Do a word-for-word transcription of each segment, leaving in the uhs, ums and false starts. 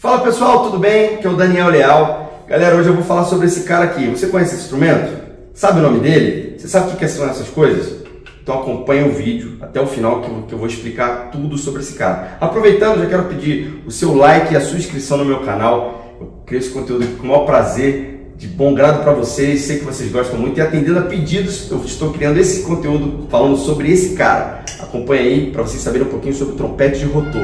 Fala pessoal, tudo bem? Aqui é o Daniel Leal. Galera, hoje eu vou falar sobre esse cara aqui. Você conhece esse instrumento? Sabe o nome dele? Você sabe o que são essas coisas? Então acompanha o vídeo até o final que eu vou explicar tudo sobre esse cara. Aproveitando, já quero pedir o seu like e a sua inscrição no meu canal. Eu crio esse conteúdo aqui com o maior prazer, de bom grado para vocês. Sei que vocês gostam muito e atendendo a pedidos, eu estou criando esse conteúdo falando sobre esse cara. Acompanha aí para vocês saberem um pouquinho sobre o trompete de rotor.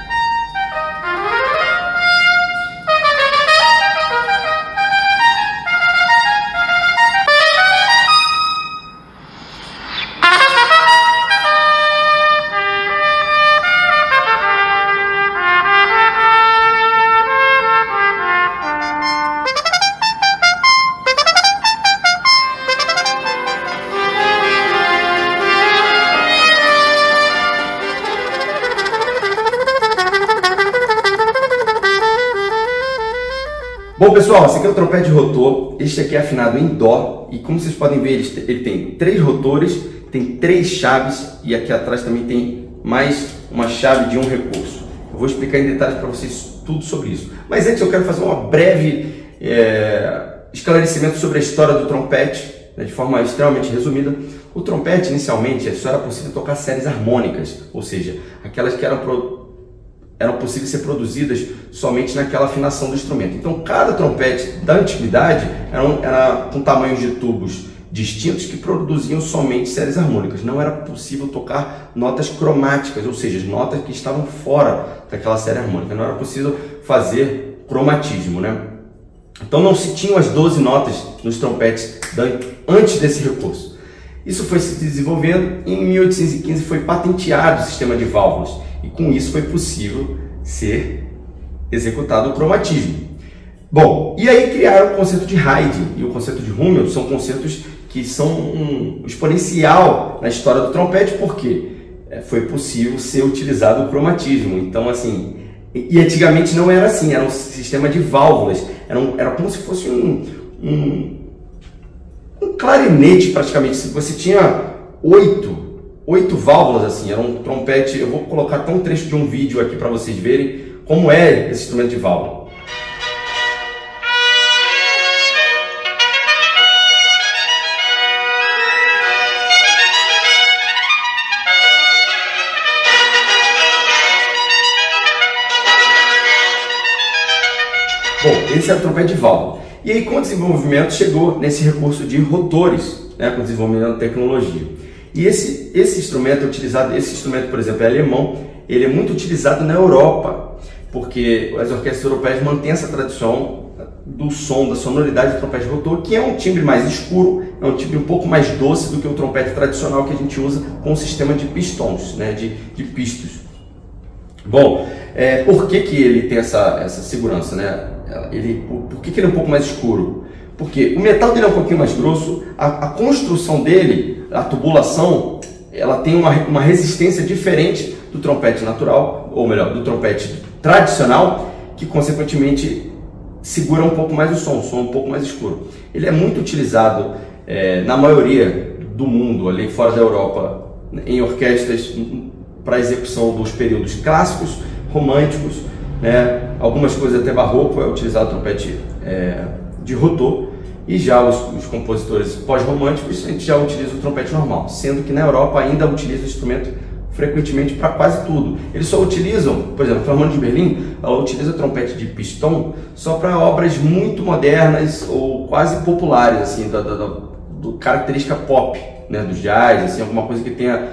Bom pessoal, esse aqui é o trompete de rotor, este aqui é afinado em Dó e como vocês podem ver ele tem três rotores, tem três chaves e aqui atrás também tem mais uma chave de um recurso. Eu vou explicar em detalhes para vocês tudo sobre isso. Mas antes eu quero fazer uma breve é, esclarecimento sobre a história do trompete, né, de forma extremamente resumida. O trompete inicialmente só era possível tocar séries harmônicas, ou seja, aquelas que eram pro eram possíveis ser produzidas somente naquela afinação do instrumento. Então, cada trompete da antiguidade era, um, era com tamanhos de tubos distintos que produziam somente séries harmônicas. Não era possível tocar notas cromáticas, ou seja, notas que estavam fora daquela série harmônica. Não era possível fazer cromatismo, né? Então, não se tinham as doze notas nos trompetes antes desse recurso. Isso foi se desenvolvendo e em mil oitocentos e quinze foi patenteado o sistema de válvulas. E com isso foi possível ser executado o cromatismo. Bom, e aí criaram o conceito de Haydn e o conceito de Hummel, são conceitos que são um exponencial na história do trompete, porque foi possível ser utilizado o cromatismo. Então, assim, e antigamente não era assim, era um sistema de válvulas, era, um, era como se fosse um, um, um clarinete praticamente. Se você tinha oito oito válvulas assim, era um trompete. Eu vou colocar até um trecho de um vídeo aqui para vocês verem como é esse instrumento de válvula. Bom, esse é o trompete de válvula. E aí com o desenvolvimento chegou nesse recurso de rotores, né, com o desenvolvimento da tecnologia. E esse, esse instrumento é utilizado, esse instrumento, por exemplo, é alemão, ele é muito utilizado na Europa, porque as orquestras europeias mantêm essa tradição do som, da sonoridade do trompete de rotor, que é um timbre mais escuro, é um timbre um pouco mais doce do que o trompete tradicional que a gente usa com o sistema de pistões, né, de, de pistos. Bom, é, por que, que ele tem essa, essa segurança, né? Ele, por, por que, que ele é um pouco mais escuro? Porque o metal dele é um pouquinho mais grosso, a, a construção dele, a tubulação, ela tem uma, uma resistência diferente do trompete natural, ou melhor, do trompete tradicional, que consequentemente segura um pouco mais o som, o som um pouco mais escuro. Ele é muito utilizado é, na maioria do mundo, ali fora da Europa, em orquestras para execução dos períodos clássicos, românticos, né? Algumas coisas até barroco é utilizado o trompete é, de rotor, e já os, os compositores pós-românticos a gente já utiliza o trompete normal, sendo que na Europa ainda utiliza o instrumento frequentemente para quase tudo. Eles só utilizam, por exemplo, a Filarmônica de Berlim, ela utiliza o trompete de pistão só para obras muito modernas ou quase populares, assim, da, da, da do característica pop, né, do jazz, assim, alguma coisa que tenha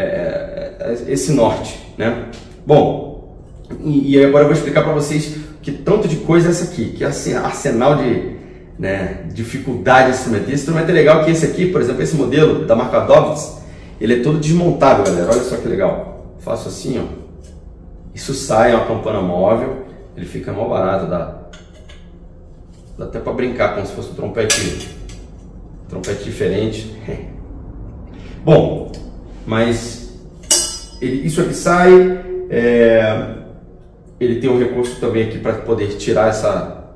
é, é, esse norte, né? Bom, e, e agora eu vou explicar para vocês que tanto de coisa é essa aqui, que é assim, arsenal de, né, dificuldade desse instrumento. Esse instrumento é legal que esse aqui, por exemplo, esse modelo da marca Dovitz, ele é todo desmontável, galera. Olha só que legal. Faço assim, ó. Isso sai, é uma campana móvel. Ele fica mal barato, dá, dá até para brincar como se fosse um trompete, trompete diferente. Bom, mas ele, isso aqui sai. É, ele tem um recurso também aqui para poder tirar essa,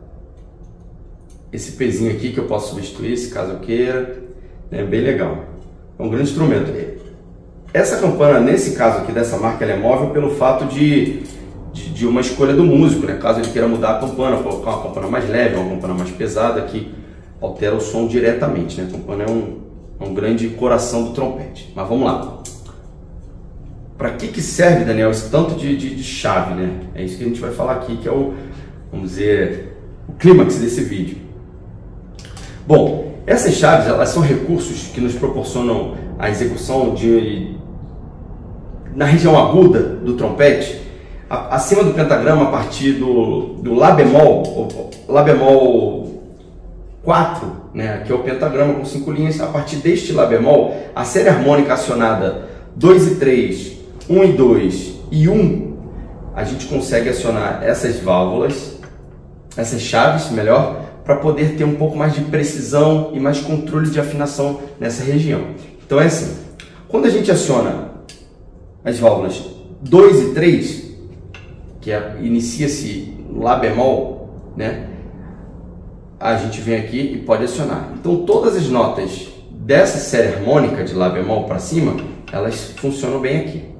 esse pezinho aqui que eu posso substituir, se caso eu queira. É bem legal. É um grande instrumento. Essa campana, nesse caso aqui dessa marca, ela é móvel pelo fato de de, de uma escolha do músico, né? Caso ele queira mudar a campana, colocar uma campana mais leve, uma campana mais pesada, que altera o som diretamente, né? A campana é um, é um grande coração do trompete. Mas vamos lá. Para que que serve, Daniel, esse tanto de, de, de chave, né? É isso que a gente vai falar aqui, que é o, vamos dizer, o clímax desse vídeo. Bom, essas chaves, elas são recursos que nos proporcionam a execução de, na região aguda do trompete, a, acima do pentagrama, a partir do, do Lá bemol, Lá bemol quatro, né, que é o pentagrama com cinco linhas. A partir deste Lá bemol, a série harmônica acionada dois e três, um e dois e um, a gente consegue acionar essas válvulas, essas chaves, melhor, para poder ter um pouco mais de precisão e mais controle de afinação nessa região. Então é assim, quando a gente aciona as válvulas dois e três, que é, inicia-se Lá bemol, né, a gente vem aqui e pode acionar. Então todas as notas dessa série harmônica de Lá bemol para cima, elas funcionam bem aqui.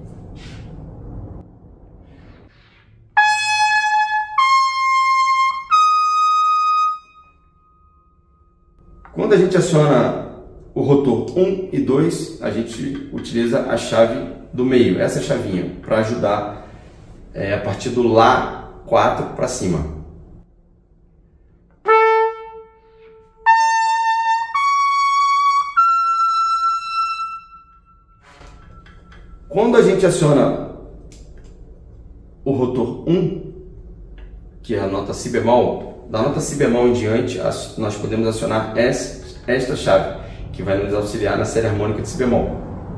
Quando a gente aciona o rotor um e dois, a gente utiliza a chave do meio, essa chavinha, para ajudar é, a partir do Lá quatro para cima. Quando a gente aciona o rotor um, que é a nota Si bemol, da nota Si bemol em diante, nós podemos acionar esta chave, que vai nos auxiliar na série harmônica de Si bemol.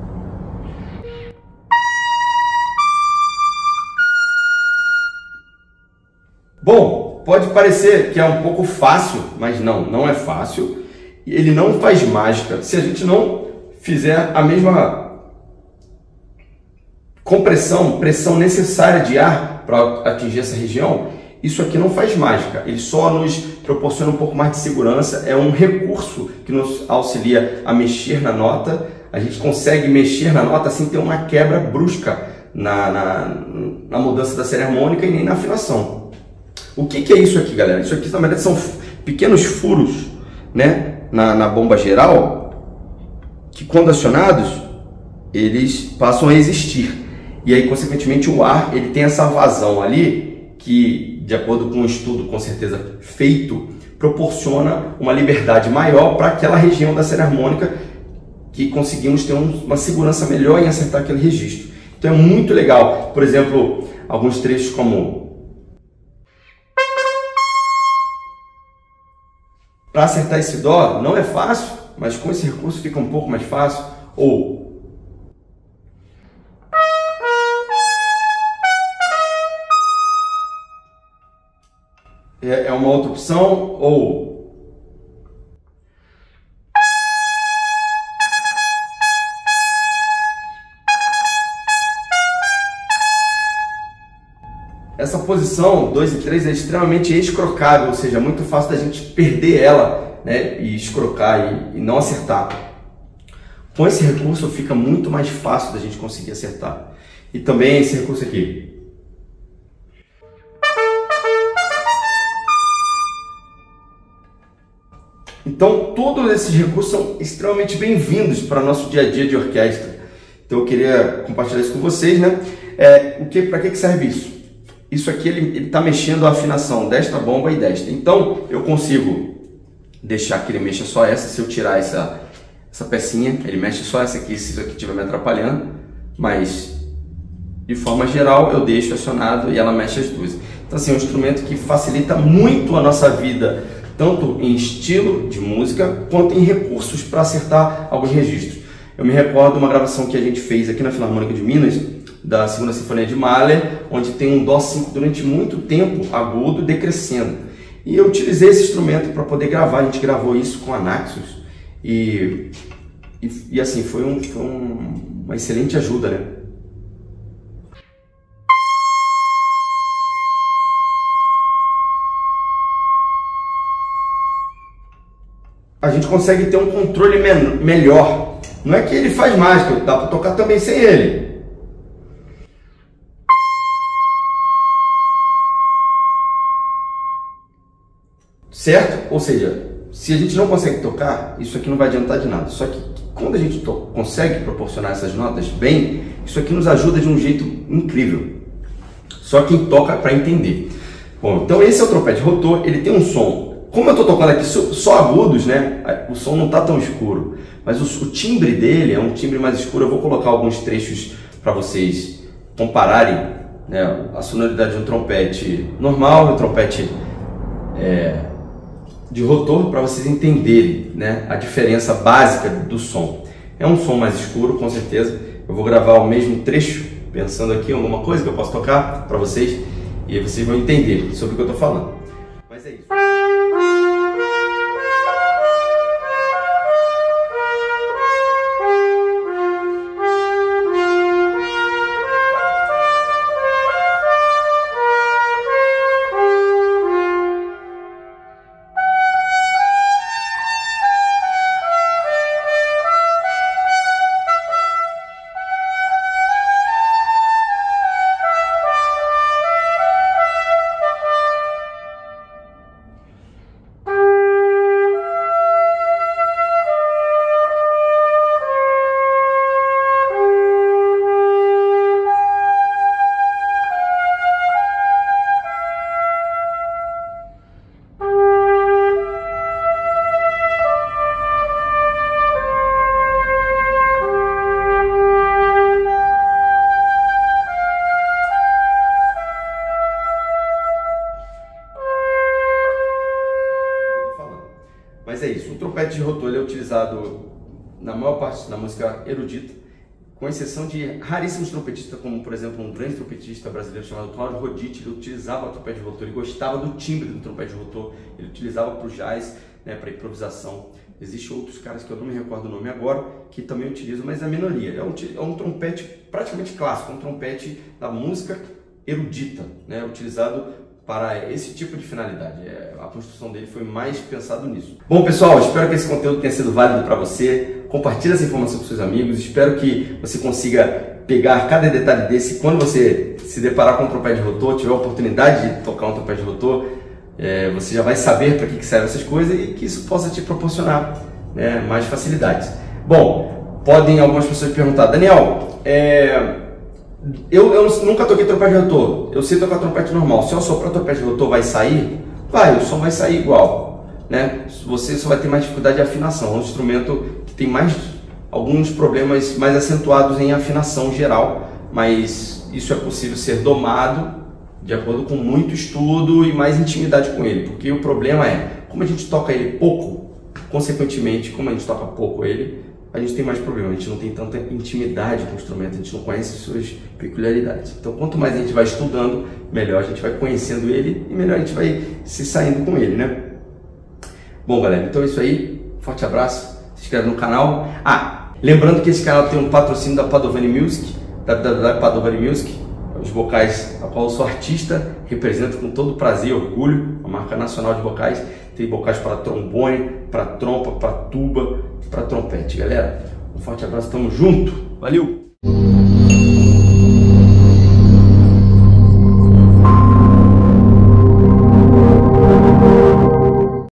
Bom, pode parecer que é um pouco fácil, mas não, não é fácil. Ele não faz mágica se a gente não fizer a mesma compressão, pressão necessária de ar para atingir essa região. Isso aqui não faz mágica, ele só nos proporciona um pouco mais de segurança, é um recurso que nos auxilia a mexer na nota. A gente consegue mexer na nota sem ter uma quebra brusca na, na, na mudança da série harmônica e nem na afinação. O que, que é isso aqui, galera? Isso aqui, na verdade, são pequenos furos, né, na, na bomba geral, que quando acionados, eles passam a existir. E aí, consequentemente, o ar ele tem essa vazão ali, que, de acordo com um estudo com certeza feito, proporciona uma liberdade maior para aquela região da série harmônica, que conseguimos ter um, uma segurança melhor em acertar aquele registro. Então é muito legal. Por exemplo, alguns trechos como... Para acertar esse Dó não é fácil, mas com esse recurso fica um pouco mais fácil. Ou... é uma outra opção, ou essa posição dois e três é extremamente escrocável, ou seja, é muito fácil da gente perder ela, né, e escrocar e, e não acertar. Com esse recurso fica muito mais fácil da gente conseguir acertar. E também esse recurso aqui. Então, todos esses recursos são extremamente bem-vindos para o nosso dia a dia de orquestra. Então, eu queria compartilhar isso com vocês, né? É, o que, para que serve isso? Isso aqui, ele está mexendo a afinação desta bomba e desta. Então, eu consigo deixar que ele mexa só essa. Se eu tirar essa, essa pecinha, ele mexe só essa aqui, se isso aqui estiver me atrapalhando. Mas, de forma geral, eu deixo acionado e ela mexe as duas. Então, assim, é um instrumento que facilita muito a nossa vida, tanto em estilo de música, quanto em recursos para acertar alguns registros. Eu me recordo de uma gravação que a gente fez aqui na Filarmônica de Minas, da Segunda Sinfonia de Mahler, onde tem um Dó cinco durante muito tempo, agudo, decrescendo. E eu utilizei esse instrumento para poder gravar, a gente gravou isso com a Naxos, e, e, e assim, foi, um, foi um, uma excelente ajuda, né? A gente consegue ter um controle me melhor. Não é que ele faz mágica, dá para tocar também sem ele. certo? Ou seja, se a gente não consegue tocar, isso aqui não vai adiantar de nada. Só que quando a gente consegue proporcionar essas notas bem, isso aqui nos ajuda de um jeito incrível. Só quem toca para entender. Bom, então esse é o trompete rotor, ele tem um som. Como eu estou tocando aqui só agudos, né? O som não está tão escuro, mas o, o timbre dele é um timbre mais escuro. Eu vou colocar alguns trechos para vocês compararem, né, a sonoridade de um trompete normal e um trompete é, de rotor, para vocês entenderem, né, a diferença básica do som. É um som mais escuro, com certeza. Eu vou gravar o mesmo trecho, pensando aqui em alguma coisa que eu posso tocar para vocês, e aí vocês vão entender sobre o que eu estou falando. Mas é isso. Mas é isso, o trompete de rotor ele é utilizado na maior parte da música erudita, com exceção de raríssimos trompetistas, como por exemplo um grande trompetista brasileiro chamado Claudio Roditi. Ele utilizava o trompete de rotor, ele gostava do timbre do trompete de rotor, ele utilizava para o jazz, né, para improvisação. Existem outros caras que eu não me recordo o nome agora, que também utilizam, mas é a minoria. É um, é um trompete praticamente clássico, um trompete da música erudita, né, utilizado para esse tipo de finalidade. A construção dele foi mais pensado nisso. Bom, pessoal, espero que esse conteúdo tenha sido válido para você. Compartilhe essa informação com seus amigos. Espero que você consiga pegar cada detalhe desse. Quando você se deparar com um trompete de rotor, tiver a oportunidade de tocar um trompete de rotor, é, você já vai saber para que, que servem essas coisas e que isso possa te proporcionar, né, mais facilidades. Bom, podem algumas pessoas perguntar, Daniel, é... Eu, eu nunca toquei trompete de rotor, eu sei tocar trompete normal. Se eu soprar trompete de rotor, vai sair? Vai, o som vai sair igual, né? Você só vai ter mais dificuldade de afinação. É um instrumento que tem mais alguns problemas mais acentuados em afinação geral, mas isso é possível ser domado de acordo com muito estudo e mais intimidade com ele, porque o problema é, como a gente toca ele pouco, consequentemente, como a gente toca pouco ele, a gente tem mais problema, a gente não tem tanta intimidade com o instrumento, a gente não conhece suas peculiaridades. Então, quanto mais a gente vai estudando, melhor a gente vai conhecendo ele e melhor a gente vai se saindo com ele, né? Bom, galera, então é isso aí. Forte abraço, se inscreve no canal. Ah, lembrando que esse canal tem um patrocínio da Padovani Music, w w w ponto padovani music, os bocais a qual eu sou artista, represento com todo prazer e orgulho, a marca nacional de bocais. Tem bocais para trombone, para trompa, para tuba, para trompete. Galera, um forte abraço, tamo junto, valeu!